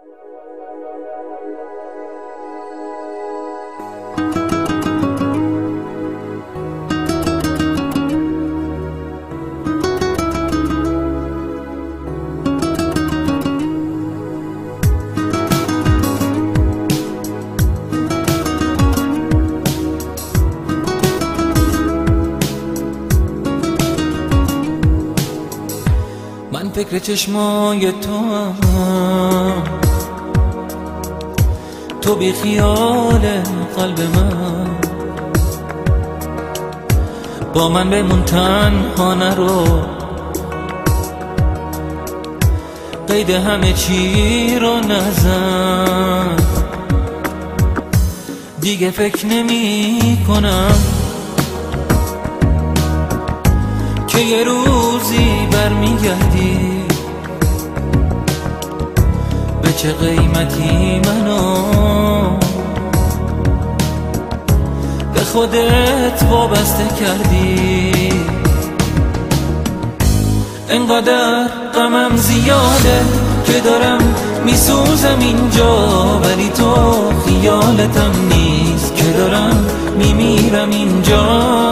من فکر چشمای تو بی خیال قلب من، با من بمون تنها نرو، قید همه چی رو نزن. دیگه فکر نمی کنم که یه روزی برمیگردی، به چه قیمتی منو به خودت وابسته کردی. انقدر غمم زیاده که دارم میسوزم اینجا، ولی تو خیالتم نیست که دارم میمیرم اینجا.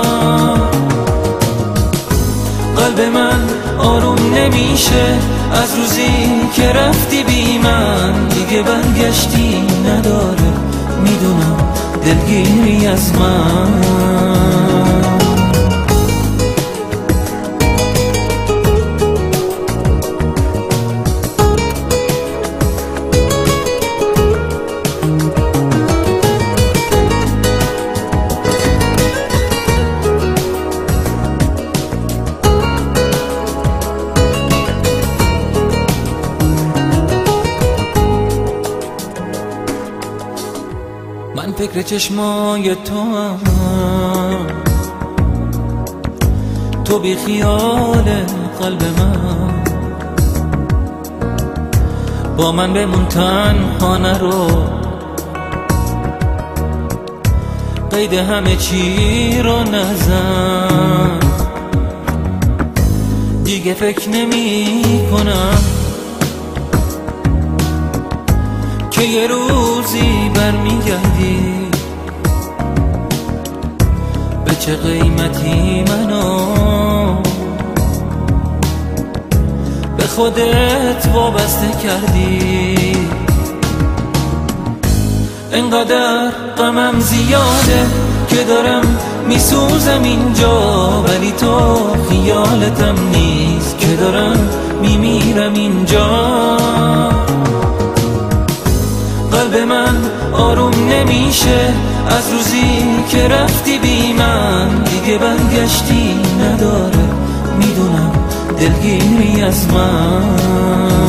قلب من آروم نمیشه از روزی که رفتی بی من، دیگه برگشتی نداره، میدونم دلگیری از من. من فکر چشمای تو بی خیال قلب من، با من بمون تنها نرو، قید همه چی رو نزن. دیگه فکر نمی کنم که یه روزی برمیگردی، به چه قیمتی منو به خودت وابسته کردی. انقدر غمم زیاده که دارم میسوزم اینجا، ولی تو خیالتم نیست که دارم میمیرم اینجا. قلب من آروم نمیشه از روزی که رفتی بی من، دیگه برگشتی نداره، میدونم دلگیری از من.